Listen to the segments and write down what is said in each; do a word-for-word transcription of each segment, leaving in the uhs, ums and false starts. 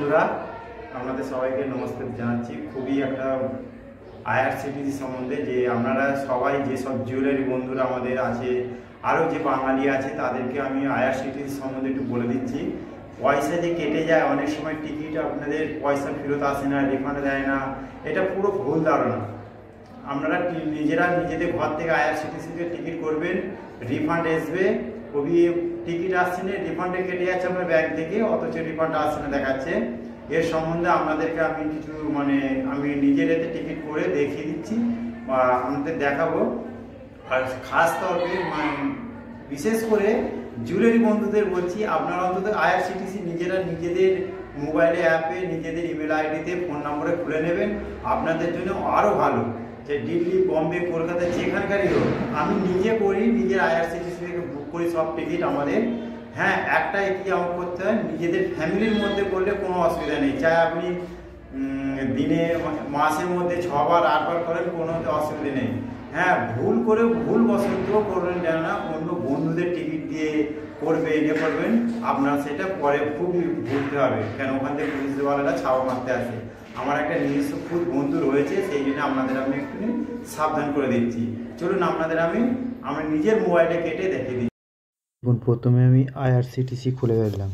বন্ধুরা আপনাদের সবাইকে নমস্কার জানাচ্ছি। খুবই একটা আইআরসিটিসি সম্বন্ধে যে আপনারা সবাই যেসব জুয়েলারি বন্ধুরা আমাদের আছে, আরও যে বাঙালি আছে তাদেরকে আমি আইআরসিটিসি সম্বন্ধে একটু বলে দিচ্ছি। পয়সা যে কেটে যায়, অনেক সময় টিকিট আপনাদের পয়সা ফেরত আসে না, রিফান্ড দেয় না, এটা পুরো ভুল ধারণা। আপনারা নিজেরা নিজেদের ঘর থেকে আইআরসিটিসিতে টিকিট করবেন, রিফান্ড আসবে। কবি টিকিট আসছে না, রিফান্ডে কেটে যাচ্ছে আপনার ব্যাংক থেকে, অথচ রিফান্ড আসছে না দেখাচ্ছে। এর সম্বন্ধে আপনাদেরকে আমি কিছু মানে আমি নিজের এতে টিকিট করে দেখিয়ে দিচ্ছি বা আপনাদের দেখাবো। আর খাস তরফে বিশেষ করে জুয়েলারি বন্ধুদের বলছি, আপনারা অন্তত আইআরসিটিসি নিজেরা নিজেদের মোবাইলে অ্যাপে নিজেদের ইমেল আইডিতে ফোন নম্বরে খুলে নেবেন, আপনাদের জন্য আরও ভালো। যে দিল্লি, বম্বে, কলকাতা যেখানকারই হোক, আমি নিজে করি, নিজের আইআরসিটিসি থেকে বুক করি সব টিকিট আমাদের। হ্যাঁ, একটা কি আমার করতে হয়, নিজেদের ফ্যামিলির মধ্যে করলে কোনো অসুবিধা নেই। চাই আপনি দিনে মাসের মধ্যে ছবার আটবার করেন, কোনো অসুবিধা নেই। হ্যাঁ, ভুল করে ভুল বসন্ত করবেন না, অন্য বন্ধুদের টিকিট দিয়ে করবেন এ করবেন, আপনার সেটা পরে খুবই ভুলতে হবে। কেন ওখান থেকে পুলিশওয়ালারা ছাওয়া মারতে আসে। আমার একটা নিজস্ব খুব বন্ধু রয়েছে, সেই জন্য আপনাদের আমি একটু সাবধান করে দিচ্ছি। চলুন আপনাদের আমি আমার নিজের মোবাইলে কেটে দেখিয়ে দিচ্ছি। এখন প্রথমে আমি আইআরসিটিসি খুলে ফেললাম।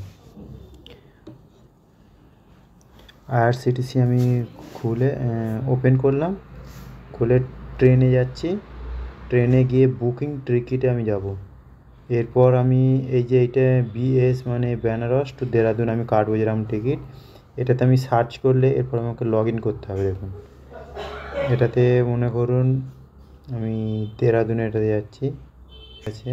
আইআরসিটিসি আমি খুলে ওপেন করলাম, খুলে ট্রেনে যাচ্ছি। ট্রেনে গিয়ে বুকিং টিকিটে আমি যাব। এরপর আমি এই যে এইটা বিএস মানে বেনারস টু দেরাদুন আমি কাটবো যেরকম টিকিট, এটাতে আমি সার্চ করলে এরপর আমাকে লগ ইন করতে হবে। দেখুন এটাতে মনে করুন আমি দেরাদুনে এটাতে যাচ্ছি। আছে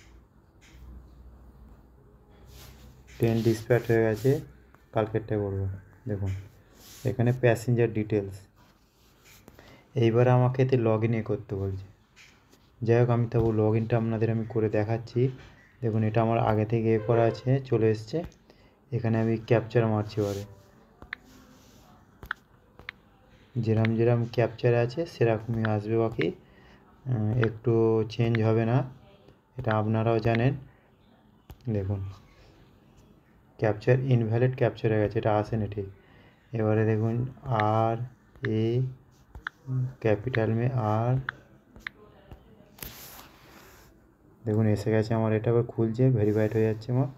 ট্রেন ডিসপ্যাচ হয়ে গেছে, কালকেরটা করবো। দেখুন এখানে প্যাসেঞ্জার ডিটেলস। এইবার আমাকে এতে লগ ইন করতে বলছে। যাই হোক, আমি তবু লগ ইনটা আপনাদের আমি করে দেখাচ্ছি। দেখুন এটা আমার আগে থেকে এ করা আছে, চলে এসছে। এখানে আমি ক্যাপচার মারছি, এবারে যেরকম যেরকম ক্যাপচার আছে সেরকমই আসবে, বাকি একটু চেঞ্জ হবে না, এটা আপনারাও জানেন। দেখুন ক্যাপচার ইনভ্যালিড ক্যাপচার হয়ে গেছে, এটা আসেনি ঠিক। এবারে দেখুন আর এ ক্যাপিটাল মে আর, দেখুন এসে গেছে আমার। এটা আবার খুলছে, ভেরিফাইড হয়ে যাচ্ছে আমার।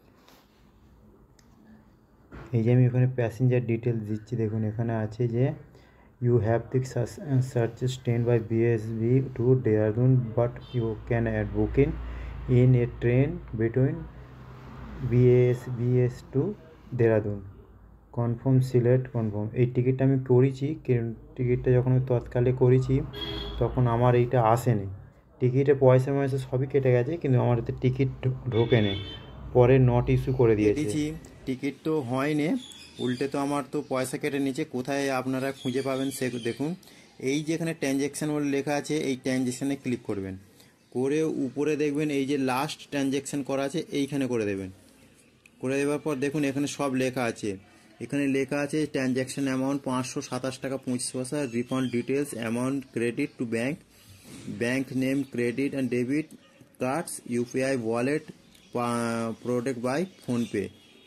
এই যে আমি এখানে প্যাসেঞ্জার ডিটেলস দিচ্ছি, দেখুন এখানে আছে যে ইউ হ্যাভ দিক searches train by BSB to Dehradun but you can add booking in a train between BS BS to Dehradun confirm select confirm. এই টিকিটটা আমি করেছি, টিকিটটা যখন আমি তৎকালে করেছি তখন আমার এইটা আসেনি। টিকিটে পয়সা ময়সা সবই কেটে গেছে, কিন্তু আমার এতে টিকিট ঢোকে নেই, পরে নট ইস্যু করে দিয়েছি। টিকিট তো হয়নি, উল্টে তো আমার তো পয়সা কেটে নিচে। কোথায় আপনারা খুঁজে পাবেন সে দেখুন, এই যেখানে ট্রানজ্যাকশান বলে লেখা আছে, এই ট্রানজ্যাকশানে ক্লিক করবেন, করে উপরে দেখবেন এই যে লাস্ট ট্রানজ্যাকশান করা আছে এইখানে করে দেবেন। করে দেওয়ার পর দেখুন এখানে সব লেখা আছে। এখানে লেখা আছে ট্রানজ্যাকশান অ্যামাউন্ট পাঁচশো সাতাশ টাকা পঁচিশ পয়সা, refund details, amount credit to bank, bank name credit and debit cards, UPI wallet product by PhonePe.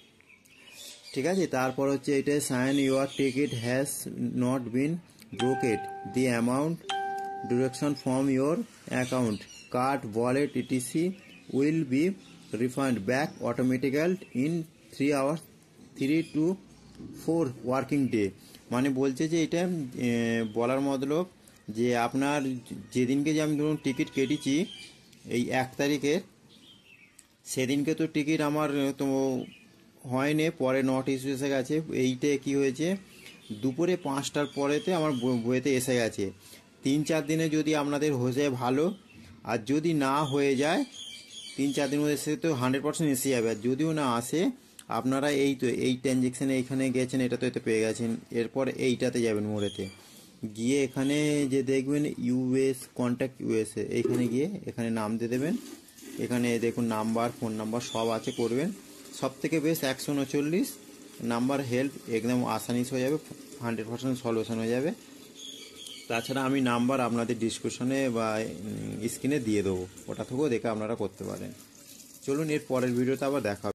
ঠিক আছে, তারপর হচ্ছে এটা sign your ticket has not been brokered, the amount direction from your account, card wallet ETC will be refund back automatically in three hours three to four working day. মানে বলছে যে এটা বলার মতলব যে আপনার যেদিনকে যে আমি ধরুন টিকিট কেটেছি এই এক তারিখে, সেদিনকে তো টিকিট আমার তো হয়নি, পরে নট ইস্যু এসে গেছে। এইটা কি হয়েছে, দুপুরে পাঁচটার পরেতে আমার বইতে এসে গেছে। তিন চার দিনে যদি আপনাদের হয়ে যায় ভালো, আর যদি না হয়ে যায় তিন চার দিনের মধ্যে এসে তো হান্ড্রেড পার্সেন্ট এসে যাবে। আর যদিও না আসে, আপনারা এই তো এই ট্রানজ্যাকশানে এইখানে গেছেন, এটা তো এতে পেয়ে গেছেন। এরপর এইটাতে যাবেন, মোড়েতে গিয়ে এখানে যে দেখবেন ইউএস কন্ট্যাক্ট ইউএসএ, এইখানে গিয়ে এখানে নাম দিয়ে দেবেন। এখানে দেখুন নাম্বার, ফোন নাম্বার সব আছে, করবেন। সব থেকে বেশ একশো উনচল্লিশ নাম্বার হেল্প, একদম আসানিস হয়ে যাবে, হান্ড্রেড পার্সেন্ট সলিউশন হয়ে যাবে। তাছাড়া আমি নাম্বার আপনাদের ডিসক্রিপশনে বা স্ক্রিনে দিয়ে দেবো, ওটা থেকেও দেখে আপনারা করতে পারেন। চলুন এর পরের ভিডিওতে আবার দেখা হবে।